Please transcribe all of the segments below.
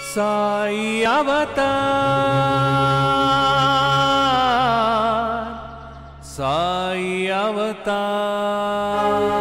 साई अवतार, साई अवतार।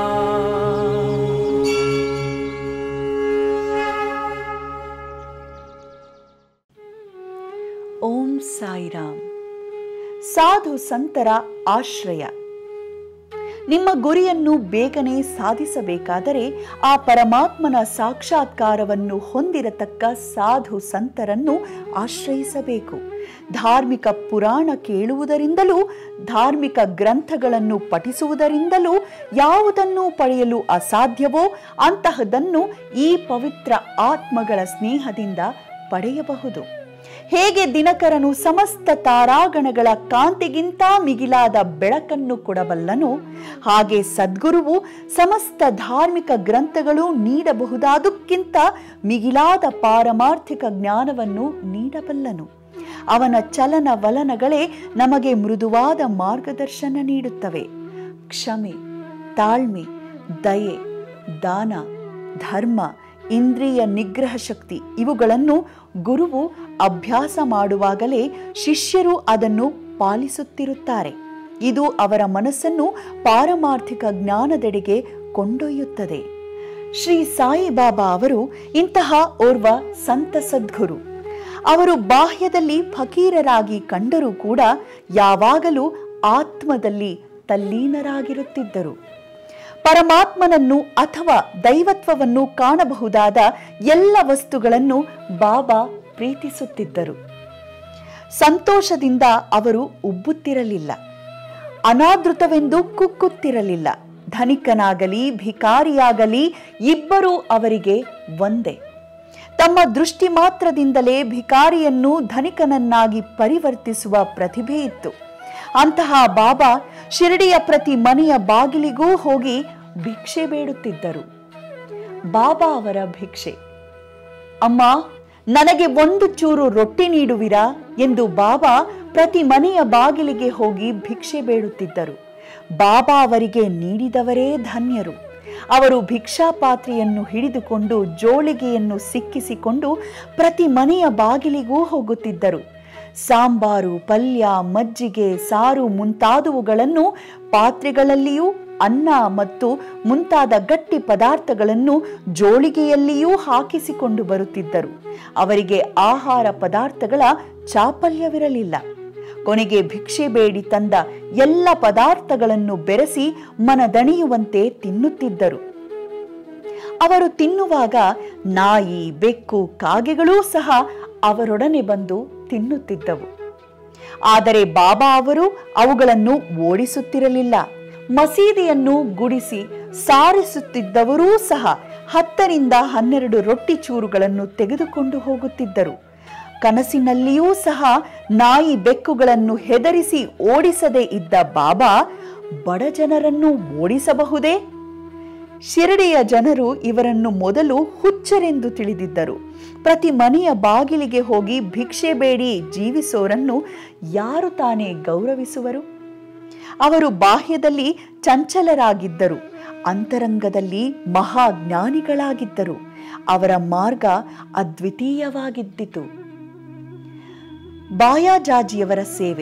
ಓಂ ಸಾಯಿರಾಮ್. ಸಾಧು ಸಂತರ ಆಶ್ರಯ. ನಿಮ್ಮ ಗುರಿಯನ್ನು ಬೇಗನೆ ಸಾಧಿಸಬೇಕಾದರೆ ಆ ಪರಮಾತ್ಮನ ಸಾಕ್ಷಾತ್ಕಾರವನ್ನು ಹೊಂದಿರತಕ್ಕ ಸಾಧು ಸಂತರನ್ನು ಆಶ್ರಯಿಸಬೇಕು. ಧಾರ್ಮಿಕ ಪುರಾಣ ಕೇಳುವುದರಿಂದಲೂ ಧಾರ್ಮಿಕ ಗ್ರಂಥಗಳನ್ನು ಪಠಿಸುವುದರಿಂದಲೂ ಯಾವುದನ್ನು ಪಡೆಯಲು ಅಸಾಧ್ಯವೋ ಅಂತಹದನ್ನು ಈ ಪವಿತ್ರ ಆತ್ಮಗಳ ಸ್ನೇಹದಿಂದ ಪಡೆಯಬಹುದು. ಹೇಗೆ ದಿನಕರನು ಸಮಸ್ತ ತಾರಾಗಣಗಳ ಕಾಂತಿಗಿಂತ ಮಿಗಿಲಾದ ಬೆಳಕನ್ನು ಕೊಡಬಲ್ಲನೋ, ಹಾಗೆ ಸದ್ಗುರುವು ಸಮಸ್ತ ಧಾರ್ಮಿಕ ಗ್ರಂಥಗಳು ನೀಡಬಹುದಾದಕ್ಕಿಂತ ಮಿಗಿಲಾದ ಪಾರಮಾರ್ಥಿಕ ಜ್ಞಾನವನ್ನು ನೀಡಬಲ್ಲನು. ಅವನ ಚಲನವಲನಗಳೇ ನಮಗೆ ಮೃದುವಾದ ಮಾರ್ಗದರ್ಶನ ನೀಡುತ್ತವೆ. ಕ್ಷಮೆ, ತಾಳ್ಮೆ, ದಯೆ, ದಾನ, ಧರ್ಮ, ಇಂದ್ರಿಯ ನಿಗ್ರಹ ಶಕ್ತಿ ಇವುಗಳನ್ನು ಗುರುವು ಅಭ್ಯಾಸ ಮಾಡುವಾಗಲೇ ಶಿಷ್ಯರು ಅದನ್ನು ಪಾಲಿಸುತ್ತಿರುತ್ತಾರೆ. ಇದು ಅವರ ಮನಸ್ಸನ್ನು ಪಾರಮಾರ್ಥಿಕ ಜ್ಞಾನದೆಡೆಗೆ ಕೊಂಡೊಯ್ಯುತ್ತದೆ. ಶ್ರೀ ಸಾಯಿಬಾಬಾ ಅವರು ಇಂತಹ ಓರ್ವ ಸಂತ ಸದ್ಗುರು. ಅವರು ಬಾಹ್ಯದಲ್ಲಿ ಫಕೀರರಾಗಿ ಕಂಡರೂ ಕೂಡ ಯಾವಾಗಲೂ ಆತ್ಮದಲ್ಲಿ ತಲ್ಲೀನರಾಗಿರುತ್ತಿದ್ದರು. ಪರಮಾತ್ಮನನ್ನು ಅಥವಾ ದೈವತ್ವವನ್ನು ಕಾಣಬಹುದಾದ ಎಲ್ಲ ವಸ್ತುಗಳನ್ನು ಬಾಬಾ ಪ್ರೀತಿಸುತ್ತಿದ್ದರು. ಸಂತೋಷದಿಂದ ಅವರು ಉಬ್ಬುತ್ತಿರಲಿಲ್ಲ, ಅನಾದೃತವೆಂದು ಕುಕ್ಕುತ್ತಿರಲಿಲ್ಲ. ಧನಿಕನಾಗಲಿ ಭಿಕಾರಿಯಾಗಲಿ ಇಬ್ಬರೂ ಅವರಿಗೆ ಒಂದೇ. ತಮ್ಮ ದೃಷ್ಟಿ ಮಾತ್ರದಿಂದಲೇ ಭಿಕಾರಿಯನ್ನು ಧನಿಕನನ್ನಾಗಿ ಪರಿವರ್ತಿಸುವ ಪ್ರತಿಭೆ ಇತ್ತು. ಅಂತಹ ಬಾಬಾ ಶಿರಡಿಯ ಪ್ರತಿ ಮನೆಯ ಬಾಗಿಲಿಗೂ ಹೋಗಿ ಭಿಕ್ಷೆ ಬೇಡುತ್ತಿದ್ದರು. ಬಾಬಾ ಅವರ ಭಿಕ್ಷೆ, ಅಮ್ಮ ನನಗೆ ಒಂದು ಚೂರು ರೊಟ್ಟಿ ನೀಡುವಿರಾ ಎಂದು ಬಾಬಾ ಪ್ರತಿ ಮನೆಯ ಬಾಗಿಲಿಗೆ ಹೋಗಿ ಭಿಕ್ಷೆ ಬೇಡುತ್ತಿದ್ದರು. ಬಾಬಾ ಅವರಿಗೆ ನೀಡಿದವರೇ ಧನ್ಯರು. ಅವರು ಭಿಕ್ಷಾ ಪಾತ್ರೆಯನ್ನು ಹಿಡಿದುಕೊಂಡು ಜೋಳಿಗೆಯನ್ನು ಸಿಕ್ಕಿಸಿಕೊಂಡು ಪ್ರತಿ ಮನೆಯ ಬಾಗಿಲಿಗೂ ಹೋಗುತ್ತಿದ್ದರು. ಸಾಂಬಾರು, ಪಲ್ಯ, ಮಜ್ಜಿಗೆ, ಸಾರು ಮುಂತಾದವುಗಳನ್ನು ಪಾತ್ರೆಗಳಲ್ಲಿಯೂ, ಅನ್ನ ಮತ್ತು ಮುಂತಾದ ಗಟ್ಟಿ ಪದಾರ್ಥಗಳನ್ನು ಜೋಳಿಗೆಯಲ್ಲಿಯೂ ಹಾಕಿಸಿಕೊಂಡು ಬರುತ್ತಿದ್ದರು. ಅವರಿಗೆ ಆಹಾರ ಪದಾರ್ಥಗಳ ಚಾಪಲ್ಯವಿರಲಿಲ್ಲ. ಕೊನೆಗೆ ಭಿಕ್ಷೆ ಬೇಡಿ ತಂದ ಎಲ್ಲ ಪದಾರ್ಥಗಳನ್ನು ಬೆರೆಸಿ ಮನದಣಿಯುವಂತೆ ತಿನ್ನುತ್ತಿದ್ದರು. ಅವರು ತಿನ್ನುವಾಗ ನಾಯಿ, ಬೆಕ್ಕು, ಕಾಗೆಗಳೂ ಸಹ ಅವರೊಡನೆ ಬಂದು ತಿನ್ನುತ್ತಿದ್ದವು. ಆದರೆ ಬಾಬಾ ಅವರು ಅವುಗಳನ್ನು ಓಡಿಸುತ್ತಿರಲಿಲ್ಲ. ಮಸೀದಿಯನ್ನು ಗುಡಿಸಿ ಸಾರಿಸುತ್ತಿದ್ದವರೂ ಸಹ 10ರಿಂದ 12 ರೊಟ್ಟಿ ಚೂರುಗಳನ್ನು ತೆಗೆದುಕೊಂಡು ಹೋಗುತ್ತಿದ್ದರು. ಕನಸಿನಲ್ಲಿಯೂ ಸಹ ನಾಯಿ ಬೆಕ್ಕುಗಳನ್ನು ಹೆದರಿಸಿ ಓಡಿಸದೇ ಇದ್ದ ಬಾಬಾ ಬಡ ಜನರನ್ನು ಓಡಿಸಬಹುದೇ? ಶಿರಡಿಯ ಜನರು ಇವರನ್ನು ಮೊದಲು ಹುಚ್ಚರೆಂದು ತಿಳಿದಿದ್ದರು. ಪ್ರತಿ ಮನೆಯ ಬಾಗಿಲಿಗೆ ಹೋಗಿ ಭಿಕ್ಷೆ ಬೇಡಿ ಜೀವಿಸೋರನ್ನು ಯಾರು ತಾನೇ ಗೌರವಿಸುವರು? ಅವರು ಬಾಹ್ಯದಲ್ಲಿ ಚಂಚಲರಾಗಿದ್ದರು, ಅಂತರಂಗದಲ್ಲಿ ಮಹಾಜ್ಞಾನಿಗಳಾಗಿದ್ದರು. ಅವರ ಮಾರ್ಗ ಅದ್ವಿತೀಯವಾಗಿದ್ದಿತು. ಬಾಯಾಜಾಜಿಯವರ ಸೇವೆ.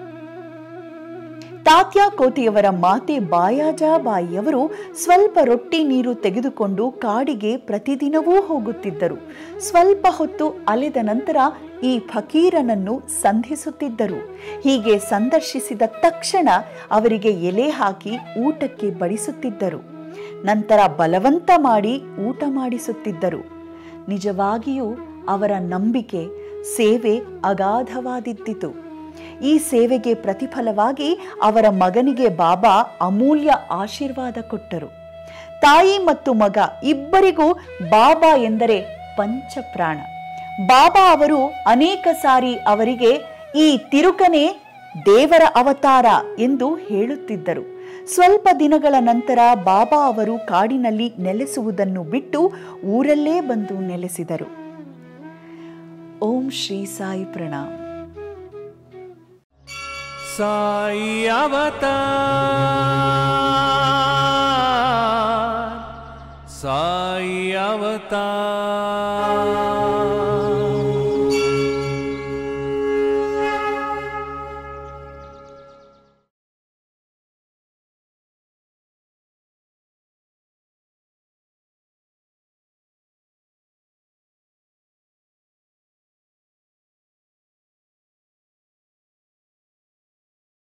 ತಾತ್ಯಾಕೋತಿಯವರ ಮಾತೆ ಬಾಯಾಜಾಬಾಯಿಯವರು ಸ್ವಲ್ಪ ರೊಟ್ಟಿ ನೀರು ತೆಗೆದುಕೊಂಡು ಕಾಡಿಗೆ ಪ್ರತಿದಿನವೂ ಹೋಗುತ್ತಿದ್ದರು. ಸ್ವಲ್ಪ ಹೊತ್ತು ಅಲೆದ ನಂತರ ಈ ಫಕೀರನನ್ನು ಸಂಧಿಸುತ್ತಿದ್ದರು. ಹೀಗೆ ಸಂದರ್ಶಿಸಿದ ತಕ್ಷಣ ಅವರಿಗೆ ಎಲೆ ಹಾಕಿ ಊಟಕ್ಕೆ ಬಡಿಸುತ್ತಿದ್ದರು. ನಂತರ ಬಲವಂತ ಮಾಡಿ ಊಟ ಮಾಡಿಸುತ್ತಿದ್ದರು. ನಿಜವಾಗಿಯೂ ಅವರ ನಂಬಿಕೆ, ಸೇವೆ ಅಗಾಧವಾದಿದ್ದಿತು. ಈ ಸೇವೆಗೆ ಪ್ರತಿಫಲವಾಗಿ ಅವರ ಮಗನಿಗೆ ಬಾಬಾ ಅಮೂಲ್ಯ ಆಶೀರ್ವಾದ ಕೊಟ್ಟರು. ತಾಯಿ ಮತ್ತು ಮಗ ಇಬ್ಬರಿಗೂ ಬಾಬಾ ಎಂದರೆ ಪಂಚಪ್ರಾಣ. ಬಾಬಾ ಅವರು ಅನೇಕ ಸಾರಿ ಅವರಿಗೆ ಈ ತಿರುಕನೇ ದೇವರ ಅವತಾರ ಎಂದು ಹೇಳುತ್ತಿದ್ದರು. ಸ್ವಲ್ಪ ದಿನಗಳ ನಂತರ ಬಾಬಾ ಅವರು ಕಾಡಿನಲ್ಲಿ ನೆಲೆಸುವುದನ್ನು ಬಿಟ್ಟು ಊರಲ್ಲೇ ಬಂದು ನೆಲೆಸಿದರು. ಓಂ ಶ್ರೀ ಸಾಯಿ ಪ್ರಣಾಮ್. साई अवतार, साई अवतार।